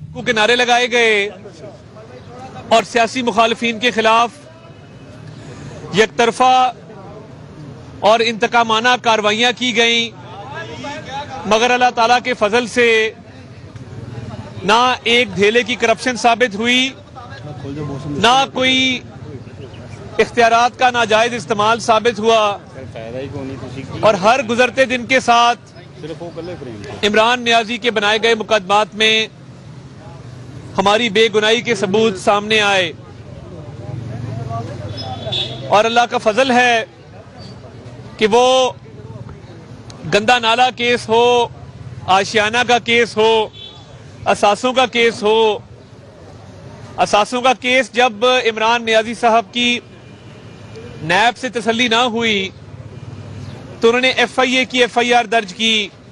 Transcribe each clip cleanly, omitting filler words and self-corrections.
के नारे लगाए गए और सियासी मुखालिफिन के खिलाफ यकतरफा और इंतकामाना कार्रवाइयां की गई, मगर अल्लाह ताला के फजल से ना एक धेले की करप्शन साबित हुई, ना कोई इख्तियारात का नाजायज इस्तेमाल साबित हुआ। और हर गुजरते दिन के साथ इमरान नियाजी के बनाए गए मुकदमात में हमारी बेगुनाही के सबूत सामने आए। और अल्लाह का फजल है कि वो गंदा नाला केस हो, आशियाना का केस हो, असासों का केस हो। असासों का केस जब इमरान नियाजी साहब की नैब से तसल्ली ना हुई तो उन्होंने FIA की FIR दर्ज की,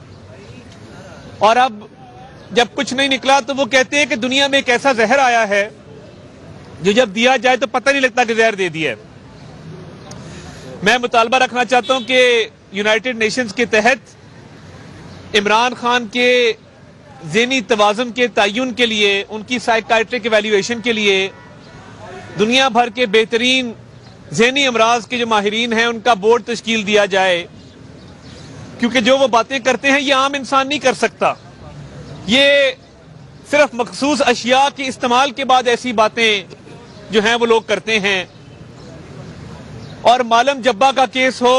और अब जब कुछ नहीं निकला तो वो कहते हैं कि दुनिया में एक ऐसा जहर आया है जो जब दिया जाए तो पता नहीं लगता कि जहर दे दिया है। मैं मुतालबा रखना चाहता हूं कि यूनाइटेड नेशंस के तहत इमरान खान के ज़हनी तवाज़ुन के तयन के लिए, उनकी साइकाइट्रिक इवैल्यूएशन के लिए दुनिया भर के बेहतरीन ज़हनी अमराज के जो माहिरीन हैं उनका बोर्ड तश्कील दिया जाए, क्योंकि जो वो बातें करते हैं ये आम इंसान नहीं कर सकता। ये सिर्फ मखसूस अशिया के इस्तेमाल के बाद ऐसी बातें जो हैं वो लोग करते हैं। और मालम जब्बा का केस हो,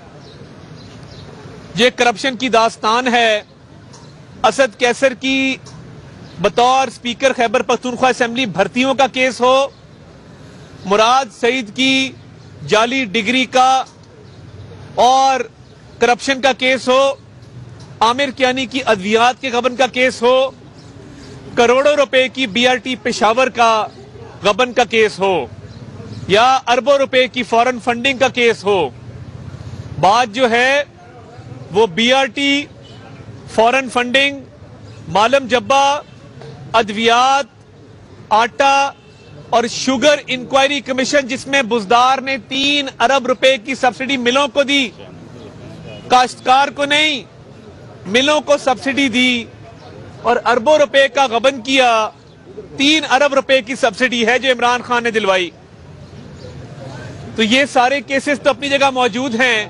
ये करप्शन की दास्तान है। असद कैसर की बतौर स्पीकर खैबर पख्तूनख्वा असेंबली भर्तियों का केस हो, मुराद सईद की जाली डिग्री का और करप्शन का केस हो, आमिर कियानी की अद्वियात के गबन का केस हो, करोड़ों रुपए की BRT पेशावर का गबन का केस हो, या अरबों रुपए की फॉरेन फंडिंग का केस हो। बात जो है वो BRT, foreign funding, Malam Jabba, अद्वियात, आटा और शुगर इंक्वायरी कमीशन, जिसमें बुजदार ने 3 अरब रुपए की सब्सिडी मिलों को दी, काश्तकार को नहीं, मिलों को सब्सिडी दी और अरबों रुपए का गबन किया। 3 अरब रुपए की सब्सिडी है जो इमरान खान ने दिलवाई। तो ये सारे केसेस तो अपनी जगह मौजूद हैं।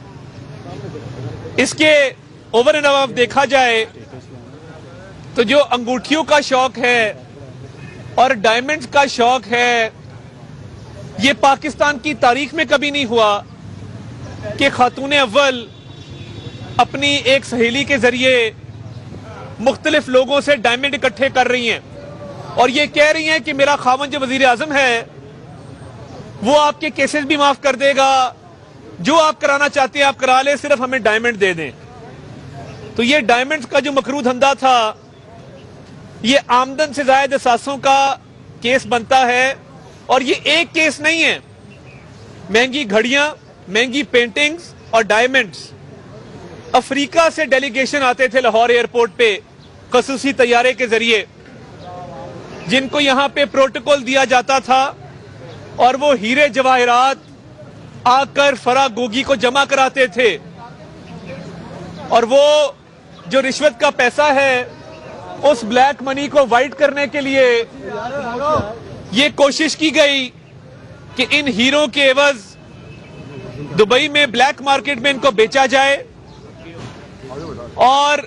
इसके ओवर एंड अबव देखा जाए तो जो अंगूठियों का शौक है और डायमंड्स का शौक है, ये पाकिस्तान की तारीख में कभी नहीं हुआ कि खातून अव्वल अपनी एक सहेली के जरिए मुख्तलिफ लोगों से डायमंड इकट्ठे कर रही हैं और ये कह रही हैं कि मेरा खावन जो वजीर आजम है वो आपके केसेस भी माफ कर देगा, जो आप कराना चाहते हैं आप करा ले, सिर्फ हमें डायमंड दे दें। तो ये डायमंड्स का जो मकरू धंधा था, ये आमदन से ज्यादा असासों का केस बनता है। और ये एक केस नहीं है, महंगी घड़ियां, महंगी पेंटिंग्स और डायमंड्स। अफ्रीका से डेलीगेशन आते थे लाहौर एयरपोर्ट पे खसूसी तैयारे के जरिए, जिनको यहां पे प्रोटोकॉल दिया जाता था और वो हीरे जवाहरात आकर फरा गोगी को जमा कराते थे। और वो जो रिश्वत का पैसा है, उस ब्लैक मनी को वाइट करने के लिए ये कोशिश की गई कि इन हीरों के एवज दुबई में ब्लैक मार्केट में इनको बेचा जाए और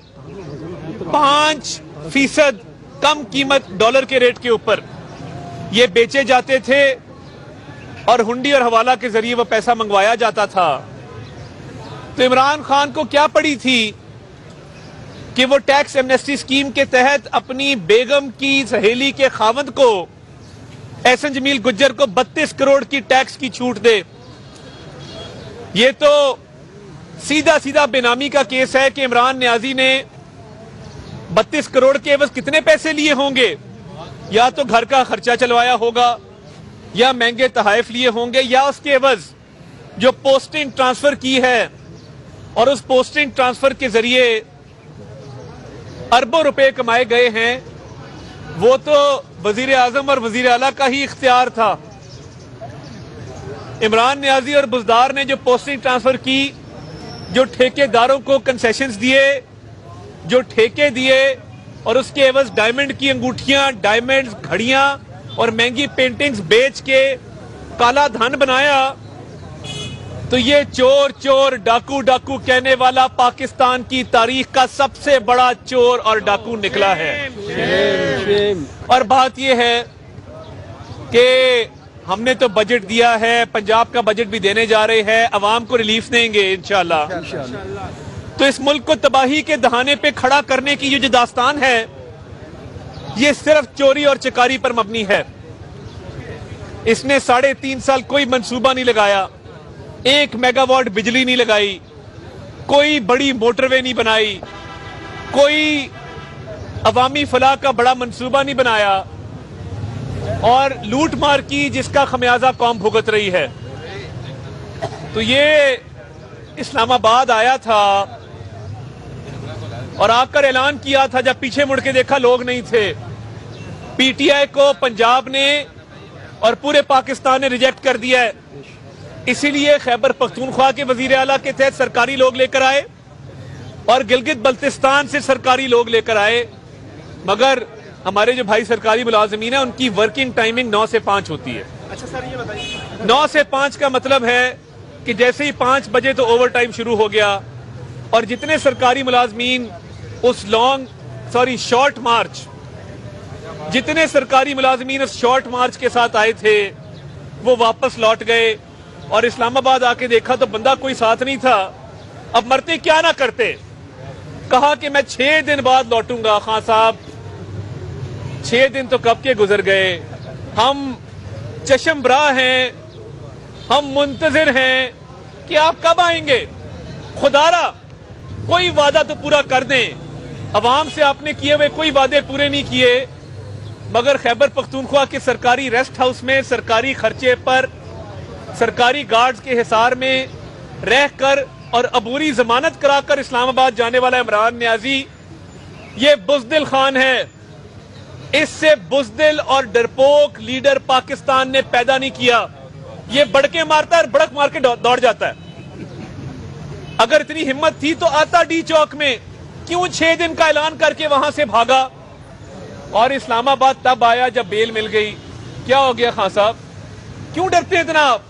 5% कम कीमत डॉलर के रेट के ऊपर ये बेचे जाते थे और हुंडी और हवाला के जरिए वो पैसा मंगवाया जाता था। तो इमरान खान को क्या पड़ी थी कि वो टैक्स एमनेस्टी स्कीम के तहत अपनी बेगम की सहेली के खावंद को, एहसन जमील गुज्जर को 32 करोड़ की टैक्स की छूट दे। ये तो सीधा सीधा बेनामी का केस है कि इमरान नियाजी ने 32 करोड़ के एवज कितने पैसे लिए होंगे, या तो घर का खर्चा चलवाया होगा, या महंगे तहाइफ लिए होंगे, या उसके एवज जो पोस्टिंग ट्रांसफर की है और उस पोस्टिंग ट्रांसफर के जरिए अरबों रुपए कमाए गए हैं। वो तो वजीर आजम और वजीर आला का ही इख्तियार था। इमरान नियाजी और बुजदार ने जो पोस्टिंग ट्रांसफर की, जो ठेकेदारों को कंसेशंस दिए, जो ठेके दिए, और उसके एवज डायमंड की अंगूठियां, डायमंड्स, घड़ियां और महंगी पेंटिंग्स बेच के काला धन बनाया, तो ये चोर चोर डाकू डाकू कहने वाला पाकिस्तान की तारीख का सबसे बड़ा चोर और डाकू निकला है। और बात ये है कि हमने तो बजट दिया है, पंजाब का बजट भी देने जा रहे हैं, अवाम को रिलीफ देंगे इंशाल्लाह। तो इस मुल्क को तबाही के दहाने पे खड़ा करने की ये जो दास्तान है, ये सिर्फ चोरी और चकारी पर मबनी है। इसने 3.5 साल कोई मंसूबा नहीं लगाया, 1 मेगावाट बिजली नहीं लगाई, कोई बड़ी मोटरवे नहीं बनाई, कोई अवामी फलाह का बड़ा मंसूबा नहीं बनाया, और लूट मार की जिसका खमियाजा कौम भुगत रही है। तो ये इस्लामाबाद आया था और आकर ऐलान किया था, जब पीछे मुड़ के देखा लोग नहीं थे। पीटीआई को पंजाब ने और पूरे पाकिस्तान ने रिजेक्ट कर दिया है, इसीलिए खैबर पख्तूनख्वा के वजीर आला के तहत सरकारी लोग लेकर आए और गिलगित बल्तिस्तान से सरकारी लोग लेकर आए। मगर हमारे जो भाई सरकारी मुलाजमीन है, उनकी वर्किंग टाइमिंग 9 से 5 होती है। अच्छा सर, ये बताइए, 9 से 5 का मतलब है कि जैसे ही 5 बजे तो ओवर टाइम शुरू हो गया, और जितने सरकारी मुलाजमीन उस शॉर्ट मार्च, जितने सरकारी मुलाजमीन उस शॉर्ट मार्च के साथ आए थे, वो वापस लौट गए। और इस्लामाबाद आके देखा तो बंदा कोई साथ नहीं था। अब मरते क्या ना करते, कहा कि मैं 6 दिन बाद लौटूंगा। खान साहब, 6 दिन तो कब के गुजर गए। हम चशमबरा हैं, हम मुंतजिर हैं कि आप कब आएंगे। खुदारा कोई वादा तो पूरा कर दें। अवाम से आपने किए हुए कोई वादे पूरे नहीं किए, मगर खैबर पख्तूनख्वा के सरकारी रेस्ट हाउस में सरकारी खर्चे पर सरकारी गार्ड्स के हिसार में रहकर और अबूरी जमानत कराकर इस्लामाबाद जाने वाला इमरान नियाजी ये बुज़दिल खान है। इससे बुज़दिल और डरपोक लीडर पाकिस्तान ने पैदा नहीं किया। ये बड़के मारता है और बड़क मार के दौड़ जाता है। अगर इतनी हिम्मत थी तो आता डी चौक में, क्यों 6 दिन का ऐलान करके वहां से भागा और इस्लामाबाद तब आया जब बेल मिल गई। क्या हो गया खान साहब, क्यों डरते हैं इतना आप?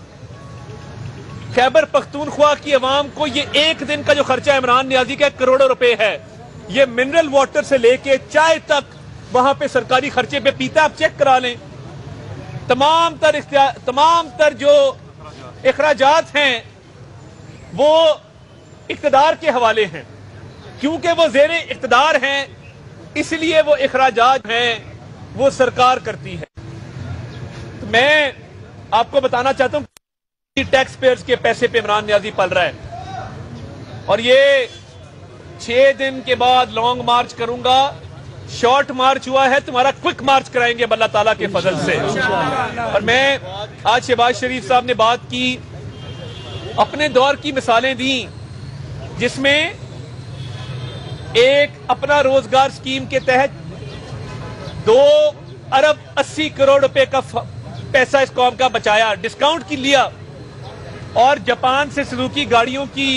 खैबर पख्तूनख्वा की अवाम को ये 1 दिन का जो खर्चा इमरान नियाजी का करोड़ों रुपए है, ये मिनरल वाटर से लेके चाय तक वहां पे सरकारी खर्चे पे पीता। आप चेक करा लें, तमाम तर जो इखराजात हैं वो इक्तदार के हवाले हैं। क्योंकि वो जेरे इक्तदार हैं, इसलिए वो इखराजात हैं वो सरकार करती है। तो मैं आपको बताना चाहता हूं, टैक्स पेयर्स के पैसे पे इमरान नियाजी पल रहा है। और ये 6 दिन के बाद लॉन्ग मार्च करूंगा। शॉर्ट मार्च हुआ है, तुम्हारा क्विक मार्च कराएंगे अल्लाह ताला के फजल से। और मैं आज शहबाज शरीफ साहब ने बात की, अपने दौर की मिसालें दी, जिसमें एक अपना रोजगार स्कीम के तहत 2 अरब 80 करोड़ रुपए का पैसा इस कौम का बचाया, डिस्काउंट की लिया। और जापान से सुजुकी गाड़ियों की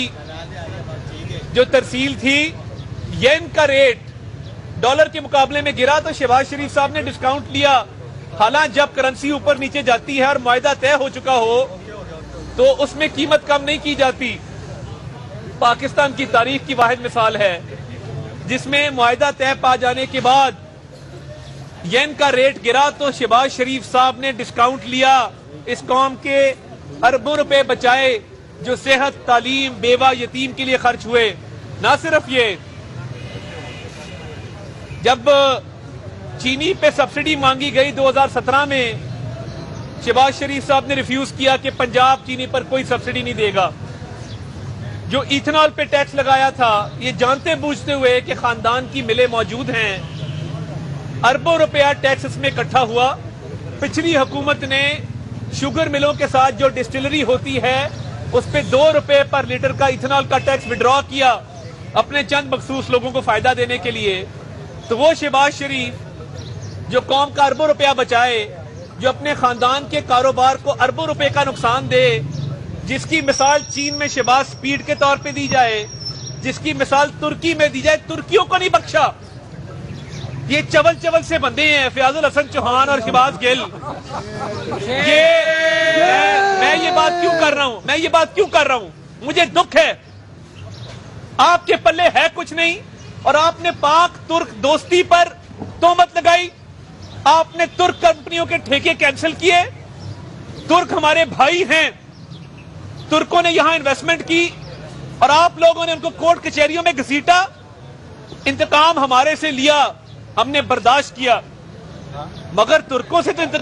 जो तरसील थी, येन का रेट डॉलर के मुकाबले में गिरा तो शहबाज शरीफ साहब ने डिस्काउंट लिया। हालांकि जब करेंसी ऊपर नीचे जाती है और मुआहदा तय हो चुका हो तो उसमें कीमत कम नहीं की जाती। पाकिस्तान की तारीख की वाहिद मिसाल है जिसमें मुआहदा तय पा जाने के बाद येन का रेट गिरा तो शहबाज शरीफ साहब ने डिस्काउंट लिया, इस कौम के अरबों रुपए बचाए जो सेहत, तालीम, बेवा, यतीम के लिए खर्च हुए। ना सिर्फ ये, जब चीनी पे सब्सिडी मांगी गई 2017 में, शहबाज शरीफ साहब ने रिफ्यूज किया कि पंजाब चीनी पर कोई सब्सिडी नहीं देगा। जो इथेनॉल पे टैक्स लगाया था, ये जानते बूझते हुए कि खानदान की मिलें मौजूद हैं, अरबों रुपया टैक्स इसमें इकट्ठा हुआ। पिछली हुकूमत ने शुगर मिलों के साथ जो डिस्टिलरी होती है उस पे 2 रुपए पर लीटर का इथेनॉल का टैक्स विड्रॉ किया अपने चंद मखसूस लोगों को फायदा देने के लिए। तो वो शहबाज शरीफ जो कौम का अरबों रुपया बचाए, जो अपने खानदान के कारोबार को अरबों रुपए का नुकसान दे, जिसकी मिसाल चीन में शहबाज स्पीड के तौर पे दी जाए, जिसकी मिसाल तुर्की में दी जाए, तुर्कियों को नहीं बख्शा। ये चवल चवल से बंदे हैं, फयाजुल हसन चौहान और शहबाज गिल। मैं ये बात क्यों कर रहा हूं? मुझे दुख है, आपके पल्ले है कुछ नहीं, और आपने पाक तुर्क दोस्ती पर तोहमत लगाई। आपने तुर्क कंपनियों के ठेके कैंसिल किए। तुर्क हमारे भाई हैं, तुर्कों ने यहां इन्वेस्टमेंट की और आप लोगों ने उनको कोर्ट कचहरियों में घसीटा। इंतकाम हमारे से लिया, हमने बर्दाश्त किया, मगर तुर्कों से तो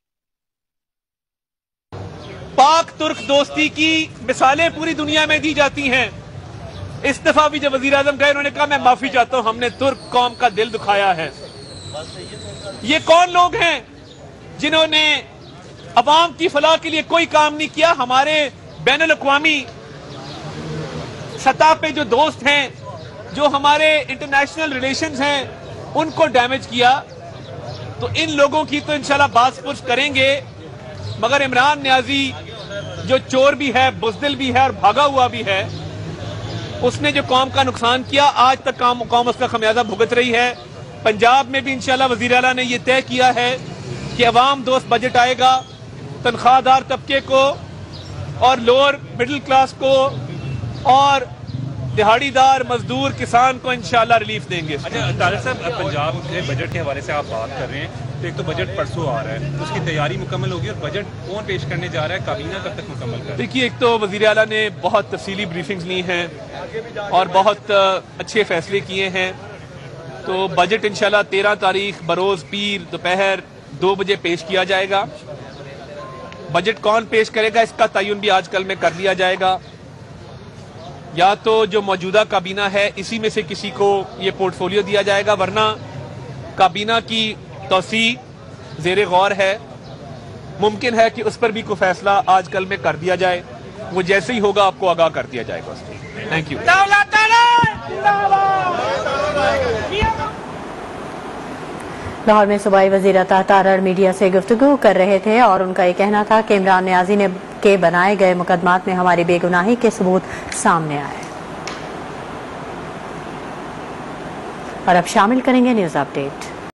पाक तुर्क दोस्ती की मिसालें पूरी दुनिया में दी जाती हैं। इस दफा भी जब वजीर आजम गए, उन्होंने कहा मैं माफी चाहता हूं, हमने तुर्क कौम का दिल दुखाया है। ये कौन लोग हैं जिन्होंने अवाम की फलाह के लिए कोई काम नहीं किया? हमारे बैनुल अक़वामी सतह पे जो दोस्त हैं, जो हमारे इंटरनेशनल रिलेशंस हैं, उनको डैमेज किया। तो इन लोगों की तो इंशाल्लाह बात करेंगे, मगर इमरान न्याजी जो चोर भी है, बुज़दिल भी है और भागा हुआ भी है, उसने जो कौम का नुकसान किया, आज तक कौम उसका खमियाजा भुगत रही है। पंजाब में भी इंशाल्लाह वज़ीर आला ने यह तय किया है कि अवाम दोस्त बजट आएगा, तनख्वाहदार तबके को और लोअर मिडिल क्लास को और दिहाड़ीदार मजदूर किसान को इंशाल्लाह रिलीफ देंगे। अच्छा तारिक साहब, पंजाब के बजट के हवाले से आप बात कर रहे हैं, तो एक तो बजट परसों आ रहा है, उसकी तैयारी मुकम्मल होगी, और बजट कौन पेश करने जा रहा है, काबीना कब तक मुकम्मल कर? देखिए, एक तो वज़ीर आला ने बहुत तफसीली ब्रीफिंग्स ली हैं और बहुत अच्छे फैसले किए हैं। तो बजट इंशाल्लाह 13 तारीख बरोज़ पीर दोपहर 2 बजे पेश किया जाएगा। बजट कौन पेश करेगा, इसका तयन भी आजकल में कर लिया जाएगा। या तो जो मौजूदा काबीना है, इसी में से किसी को ये पोर्टफोलियो दिया जाएगा, वरना काबीना की तौसी ज़ेरे गौर है। मुमकिन है कि उस पर भी कोई फैसला आजकल में कर दिया जाए। वो जैसे ही होगा आपको आगाह कर दिया जाएगा उसको। Thank you. लाहौर में सूबाई वज़ीर अता तारड़ मीडिया से गुफ्तगू कर रहे थे और उनका ये कहना था कि इमरान न्याजी ने के बनाए गए मुकदमात में हमारी बेगुनाही के सबूत सामने आए। और अब शामिल करेंगे न्यूज़ अपडेट।